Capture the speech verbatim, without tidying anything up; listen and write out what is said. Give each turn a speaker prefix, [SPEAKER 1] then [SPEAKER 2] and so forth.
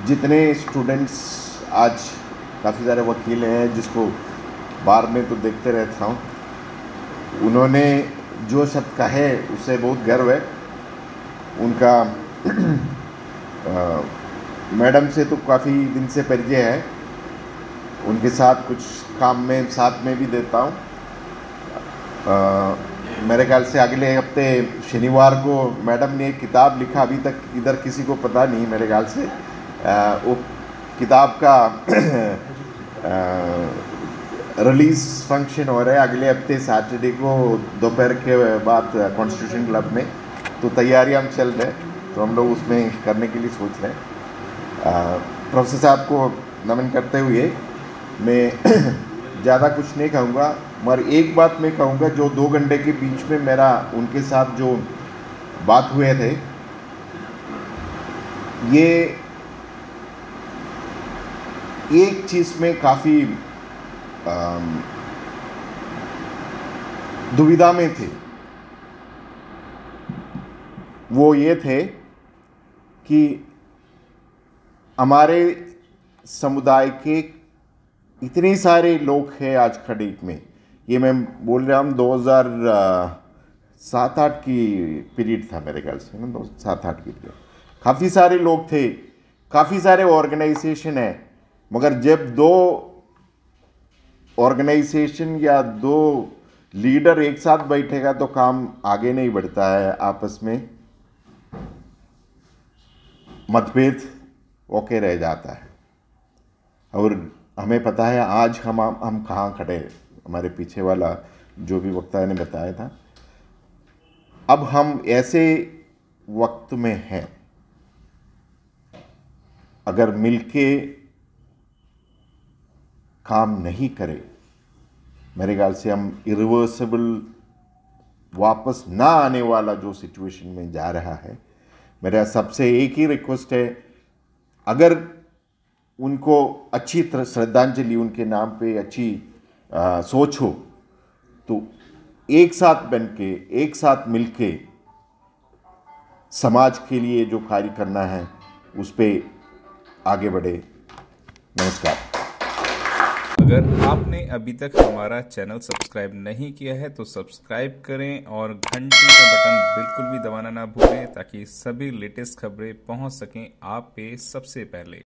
[SPEAKER 1] जितने स्टूडेंट्स आज काफ़ी सारे वकील हैं जिसको बार में तो देखते रहता हूँ, उन्होंने जो शब्द कहे उससे बहुत गर्व है। उनका आ, मैडम से तो काफ़ी दिन से परिचय है, उनके साथ कुछ काम में साथ में भी देता हूँ। मेरे ख्याल से अगले हफ्ते शनिवार को मैडम ने एक किताब लिखा, अभी तक इधर किसी को पता नहीं। मेरे ख्याल से आ, वो किताब का रिलीज़ फंक्शन हो रहा है अगले हफ्ते सैटरडे को दोपहर के बाद कॉन्स्टिट्यूशन क्लब में। तो तैयारियां हम चल रहे हैं, तो हम लोग उसमें करने के लिए सोच रहे हैं। प्रोफेसर साहब को नमन करते हुए मैं ज़्यादा कुछ नहीं कहूँगा, मगर एक बात मैं कहूँगा, जो दो घंटे के बीच में मेरा उनके साथ जो बात हुए थे, ये एक चीज़ में काफ़ी दुविधा में थे। वो ये थे कि हमारे समुदाय के इतने सारे लोग हैं आज खड़ीक में। ये मैं बोल रहा हूँ दो हज़ार सात आठ की पीरियड था मेरे ख्याल से, ना दो सात आठ की पीरियड। काफ़ी सारे लोग थे, काफ़ी सारे ऑर्गेनाइजेशन है, मगर जब दो ऑर्गेनाइजेशन या दो लीडर एक साथ बैठेगा तो काम आगे नहीं बढ़ता है। आपस में मतभेद ओके रह जाता है। और हमें पता है आज हम हम कहाँ खड़े हैं। हमारे पीछे वाला जो भी वक्ता ने बताया था, अब हम ऐसे वक्त में हैं, अगर मिलके काम नहीं करें, मेरे ख्याल से हम इरिवर्सिबल वापस ना आने वाला जो सिचुएशन में जा रहा है। मेरा सबसे एक ही रिक्वेस्ट है, अगर उनको अच्छी तरह श्रद्धांजलि उनके नाम पे अच्छी आ, सोच हो, तो एक साथ बन के एक साथ मिलके समाज के लिए जो कार्य करना है उस पे आगे बढ़े। नमस्कार।
[SPEAKER 2] अगर आपने अभी तक हमारा चैनल सब्सक्राइब नहीं किया है तो सब्सक्राइब करें और घंटी का बटन बिल्कुल भी दबाना ना भूलें, ताकि सभी लेटेस्ट खबरें पहुंच सकें आप पे सबसे पहले।